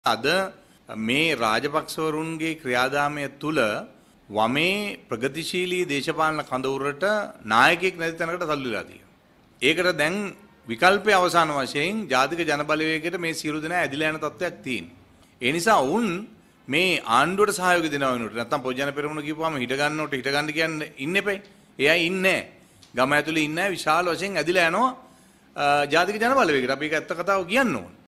අද මේ රාජපක්ෂවරුන්ගේ ක්‍රියාදාමය තුළ වමේ ප්‍රගතිශීලී දේශපාලන කඳවුරට නායකයෙක් නැති තැනකට තල්ලුලා තියෙනවා. ඒකට දැන් විකල්පයේ අවසාන වශයෙන් ජාතික ජනබලවේගයට මේ සියලු දෙනා ඇදිලා යන තත්ත්වයක් තියෙනවා. ඒ නිසා වුන් මේ ආණ්ඩුවට සහයෝගය දෙනවා වෙනුවට නැත්තම් පොජ්ජන පෙරමුණ කියපුවාම හිට ගන්නවට හිට ගන්න කියන්නේ ඉන්නේ එපේ. එයා ඉන්නේ නැහැ. ගම ඇතුලේ ඉන්නේ නැහැ. විශාල වශයෙන් ඇදිලා යනවා ජාතික ජනබලවේගයට. අපි ඒක ඇත්ත කතාව කියන්න ඕන.